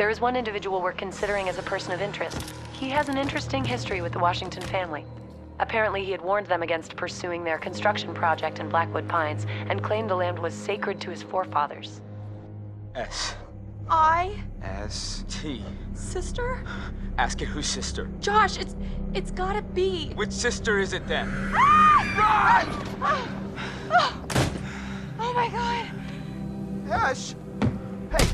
There is one individual we're considering as a person of interest. He has an interesting history with the Washington family. Apparently, he had warned them against pursuing their construction project in Blackwood Pines and claimed the land was sacred to his forefathers. S. I? S. T. Sister? Ask it whose sister. Josh, it's gotta be. Which sister is it then? Ah! Run! Oh my god. Ash! Hey!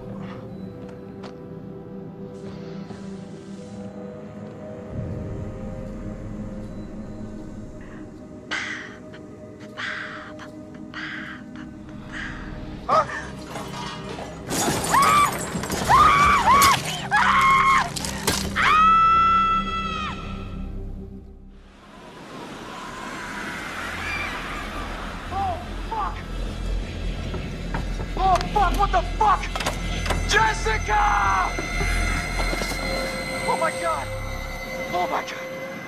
What the fuck? Jessica! Oh my god! Oh my god!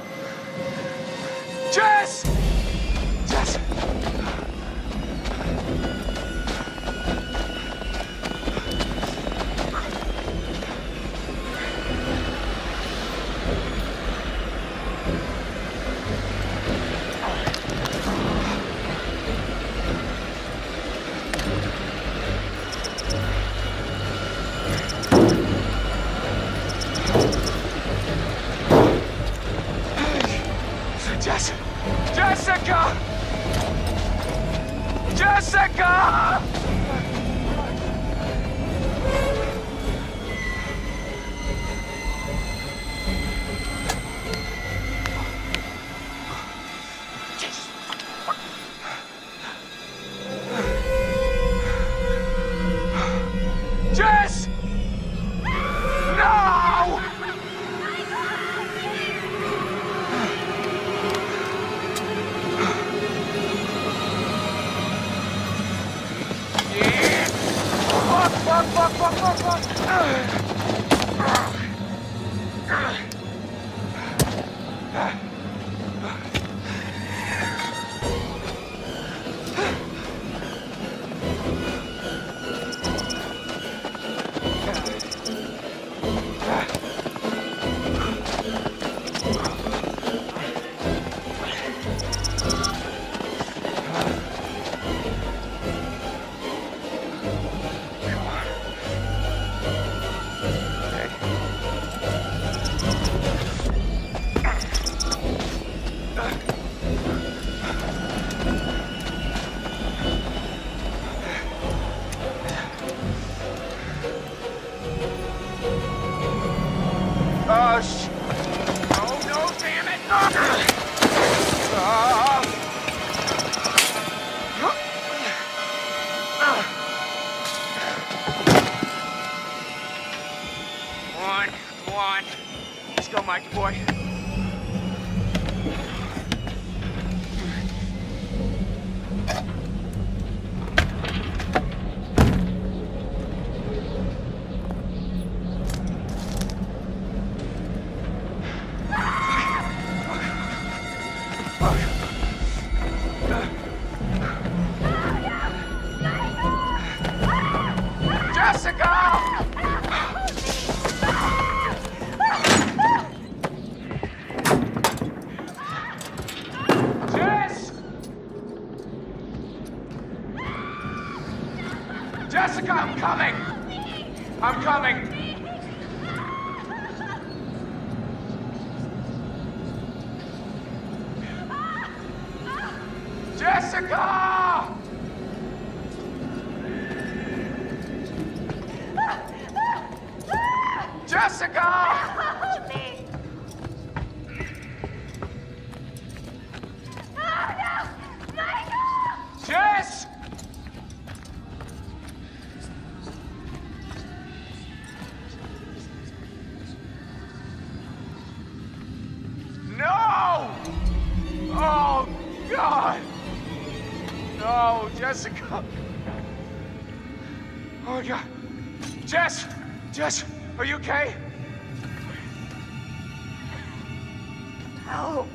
Jess! Jess! Jessica! Jessica! Jess! No! Fuck! Oh, shit. Oh, no, damn it. Come on. Let's go, Mikey boy. Jessica, I'm coming! I'm coming! Jessica! Jessica! Help me! Oh no! Michael! Jess! No! Oh, God! No, Jessica! Oh, God! Jess! Jess, are you okay? Help.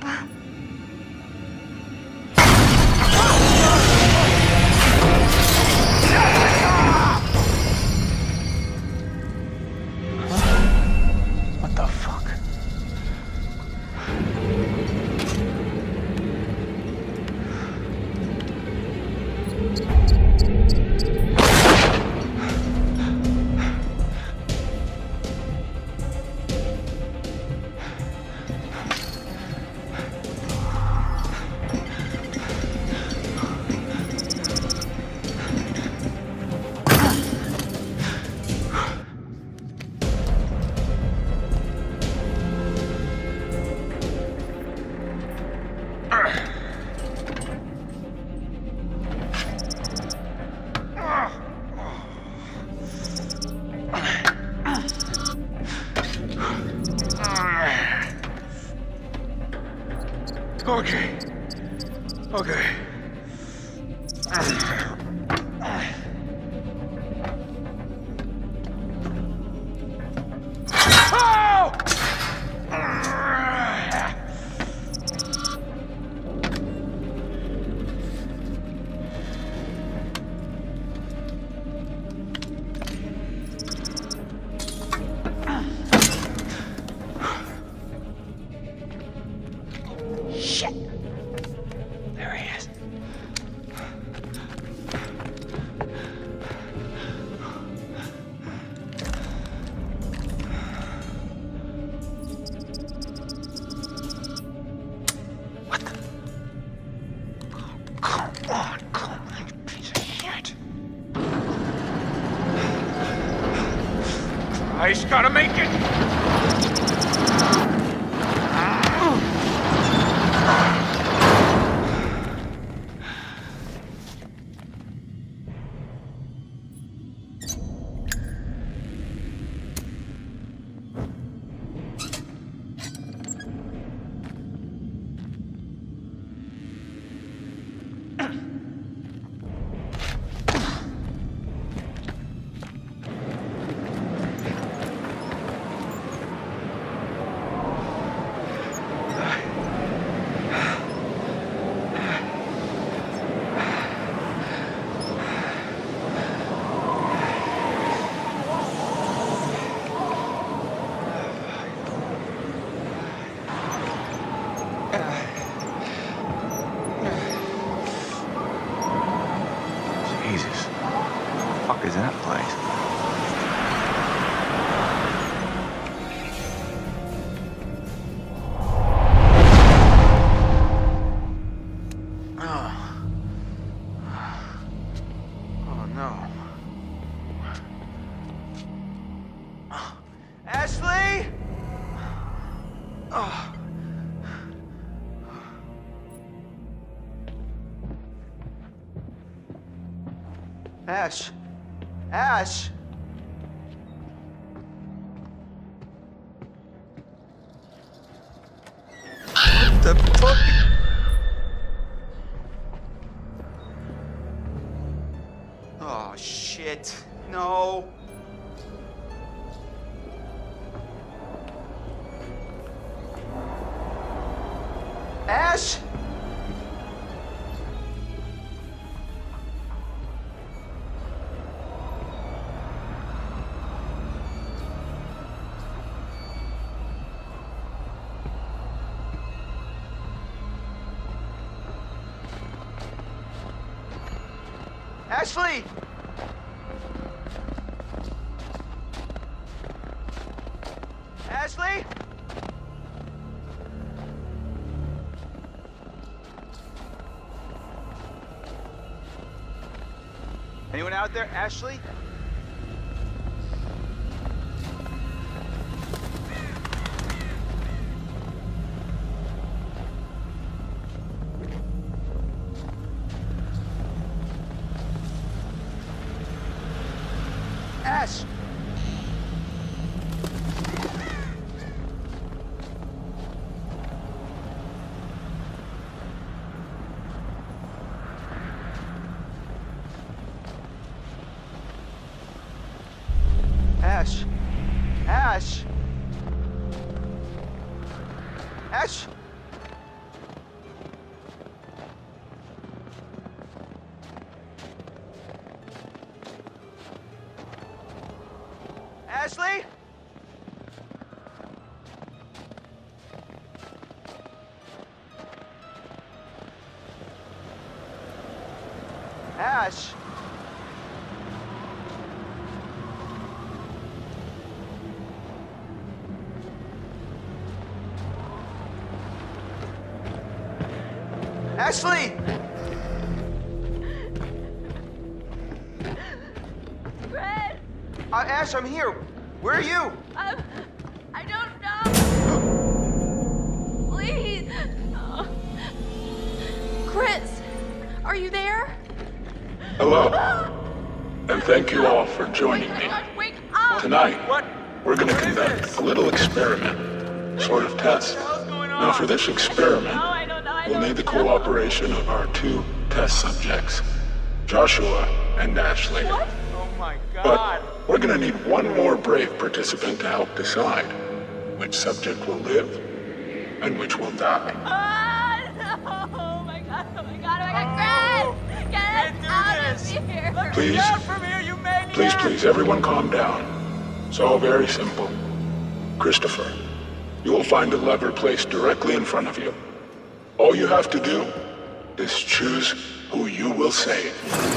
Okay. Okay. Shit! There he is. What the? Oh, come on, you piece of shit. Christ, gotta make it! Jesus. What the fuck is that place? Oh no. Ashley! Oh. Ash. Ash! What the fuck? Oh, shit. No. Ash! Ashley! Ashley? Anyone out there? Ashley? Ash! Ash! Ash! Ash! Ashley? Ash? Ashley! Fred! Ash, I'm here. Where are you? I don't know. Please. Oh. Hello. And thank you all for joining me. Wake up! Tonight, we're going to conduct a little experiment, sort of test. Now for this experiment, we'll need the cooperation of our two test subjects, Joshua and Ashley. Oh my God. But we're going to need one more brave participant to help decide which subject will live and which will die. No! Oh my god, oh my god, oh my god, Chris! Get us out of here! Let Please. me out from here, you maniac! Please, everyone calm down. It's all very simple. Christopher, you will find a lever placed directly in front of you. All you have to do is choose who you will save.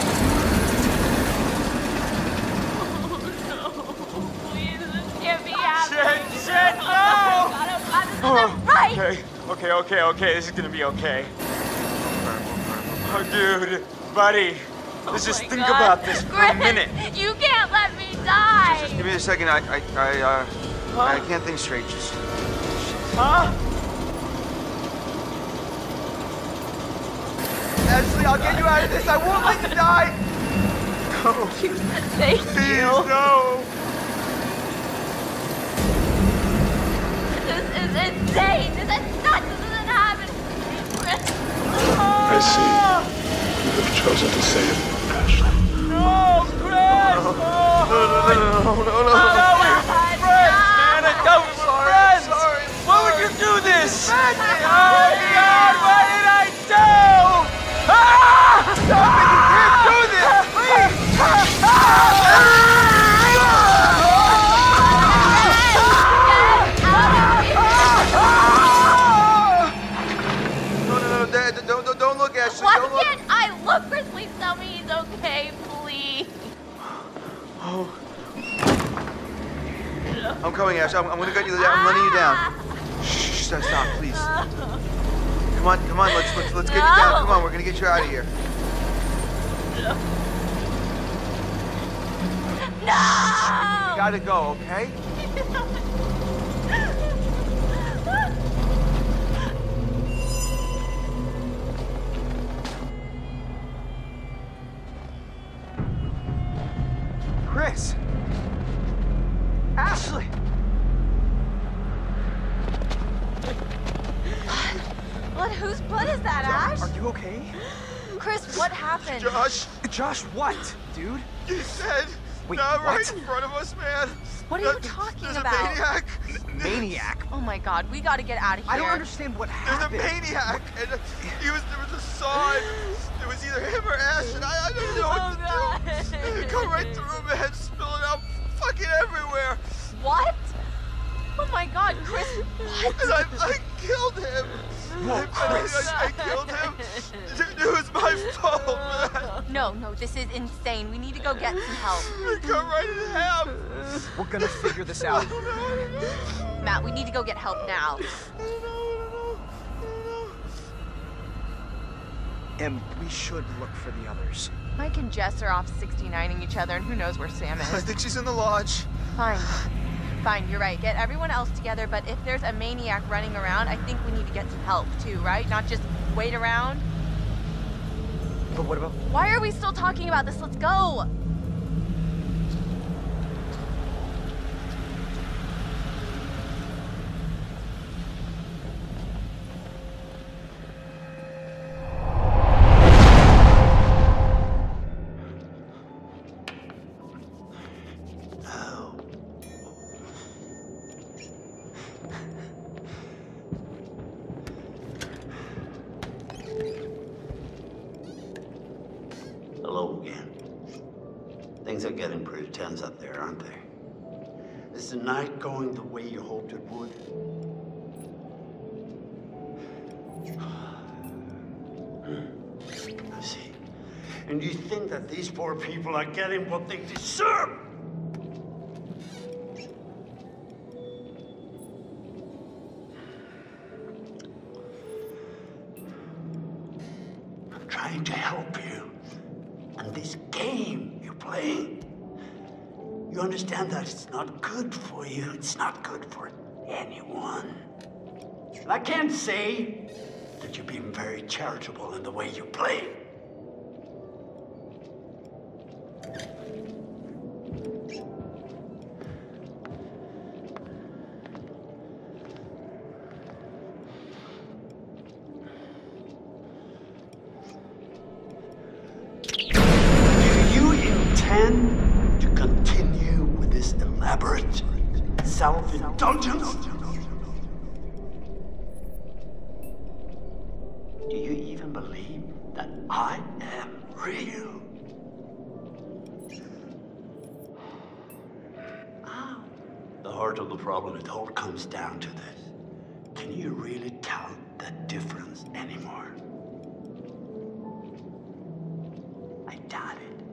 Please, this can't be happening. Shit, no! Oh god, this isn't right! Okay, this is gonna be okay. Oh, dude, buddy, let's just think about this for a Chris, minute. you can't let me die! Just give me a second. I can't think straight. Just Huh? Ashley, I'll get you out of this. I won't let you die. Go. Thank Please, you. no! This is insane! This is nuts! This isn't happening! Chris! I see. You have chosen to save Ashley. No, Chris! No. No, we were friends, man! I thought we were friends! Sorry. Why would you do this? Oh, God! What did I do? Ah! Stop it! You can't do this! Please! No, don't look, Ashley. Why Don't look. can't I look? Chris, please tell me he's okay, please. I'm coming, Ashley. I'm gonna get you down. I'm letting you down. Shh, stop, please. Come on. Let's get you down. Come on, we're gonna get you out of here. No! You gotta go, okay? Chris! Ashley! What? Whose butt is that, Ash? Are you okay? Chris, what happened? Josh, what, dude? You said Wait, not right what? in front of us, man. What are you talking There's about? a maniac. Maniac? Oh my god, we gotta get out of here. I don't understand what There's a happened. maniac, and there was a sign. It was either him or Ash, and I don't know what to do. It come right through, man, spilling out fucking everywhere. What? Oh my god, Chris, what? And I killed him. Whoa, Chris. I killed him. It was my fault, man. No, this is insane. We need to go get some help. It cut right in half. We're gonna figure this out. Matt, we need to go get help now. I don't know. And we should look for the others. Mike and Jess are off 69ing each other, and who knows where Sam I is. think she's in the lodge. Fine, you're right. Get everyone else together, but if there's a maniac running around, I think we need to get some help too, right? Not just wait around. But what about... Why are we still talking about this? Let's go! Hello again. Things are getting pretty tense up there, aren't they? Is the night going the way you hoped it would? I see. And you think that these poor people are getting what they deserve? I'm trying to help you. And this game you're playing, you understand that it's not good for you. It's not good for anyone. And I can't say that you're being very charitable in the way you play. self-indulgence? Do you even believe that I am real? The heart of the problem, it all comes down to this. Can you really tell the difference anymore? I doubt it.